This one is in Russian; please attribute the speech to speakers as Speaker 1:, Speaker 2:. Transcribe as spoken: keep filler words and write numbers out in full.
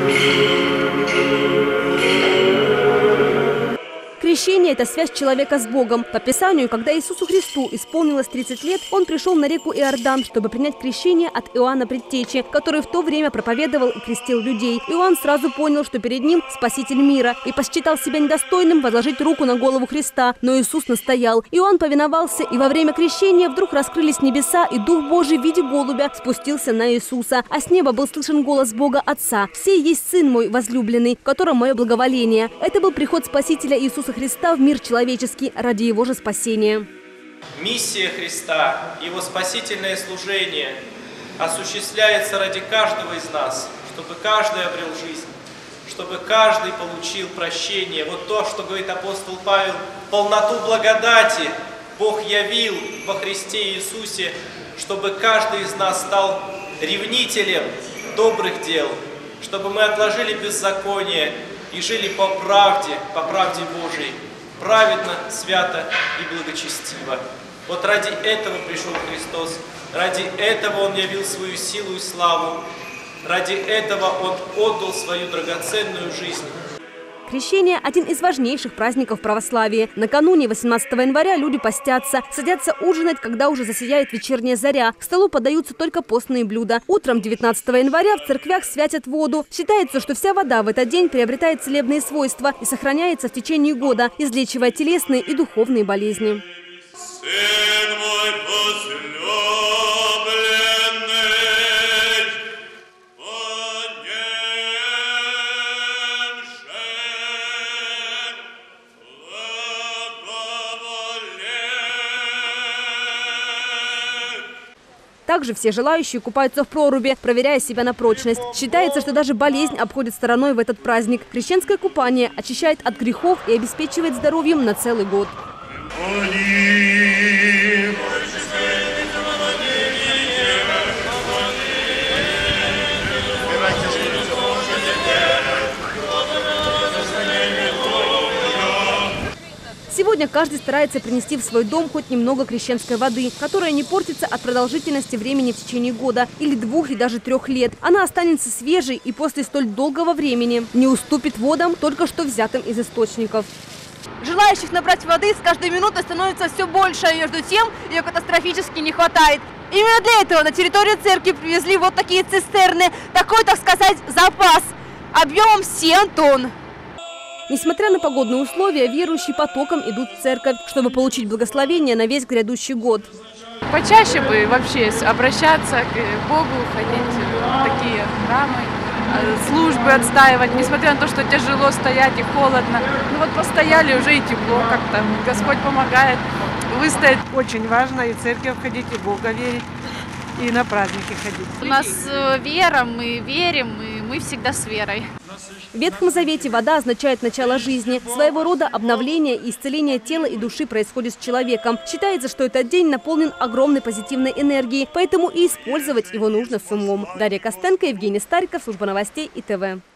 Speaker 1: Крещение – это связь человека с Богом. По Писанию, когда Иисусу Христу исполнилось тридцать лет, Он пришел на реку Иордан, чтобы принять крещение от Иоанна Предтечи, который в то время проповедовал и крестил людей. Иоанн сразу понял, что перед ним Спаситель мира, и посчитал себя недостойным возложить руку на голову Христа. Но Иисус настоял. Иоанн повиновался, и во время крещения вдруг раскрылись небеса, и Дух Божий в виде голубя спустился на Иисуса. А с неба был слышен голос Бога Отца: «Сей есть Сын мой возлюбленный, в котором мое благоволение». Это был приход Спасителя Иисуса Христа Христа в мир человеческий ради Его же спасения.
Speaker 2: Миссия Христа, Его спасительное служение осуществляется ради каждого из нас, чтобы каждый обрел жизнь, чтобы каждый получил прощение. Вот то, что говорит апостол Павел: полноту благодати Бог явил во Христе Иисусе, чтобы каждый из нас стал ревнителем добрых дел, чтобы мы отложили беззаконие и жили по правде, по правде Божией, праведно, свято и благочестиво. Вот ради этого пришел Христос, ради этого Он явил свою силу и славу, ради этого Он отдал свою драгоценную жизнь.
Speaker 1: Крещение – один из важнейших праздников православия. Накануне восемнадцатого января люди постятся, садятся ужинать, когда уже засияет вечерняя заря. К столу подаются только постные блюда. Утром девятнадцатого января в церквях святят воду. Считается, что вся вода в этот день приобретает целебные свойства и сохраняется в течение года, излечивая телесные и духовные болезни.
Speaker 3: Сын мой возлюбленный,
Speaker 1: Также все желающие купаются в проруби, проверяя себя на прочность. Считается, что даже болезнь обходит стороной в этот праздник. Крещенское купание очищает от грехов и обеспечивает здоровьем на целый год. Сегодня каждый старается принести в свой дом хоть немного крещенской воды, которая не портится от продолжительности времени в течение года, или двух, и даже трех лет. Она останется свежей и после столь долгого времени не уступит водам, только что взятым из источников.
Speaker 4: Желающих набрать воды с каждой минутой становится все больше, а между тем ее катастрофически не хватает. Именно для этого на территорию церкви привезли вот такие цистерны, такой, так сказать, запас объемом семь тонн.
Speaker 1: Несмотря на погодные условия, верующие потоком идут в церковь, чтобы получить благословение на весь грядущий год.
Speaker 5: Почаще бы вообще обращаться к Богу, ходить в такие храмы, службы отстаивать, несмотря на то, что тяжело стоять и холодно. Ну вот постояли, уже и тепло как-то. Господь помогает выстоять.
Speaker 6: Очень важно и в церковь ходить, и Бога верить, и на праздники ходить.
Speaker 7: У нас вера, мы верим, и мы всегда с верой.
Speaker 1: В Ветхом Завете вода означает начало жизни. Своего рода обновление и исцеление тела и души происходит с человеком. Считается, что этот день наполнен огромной позитивной энергией, поэтому и использовать его нужно с умом. Дарья Костенко, Евгений Стариков, служба новостей И Т В.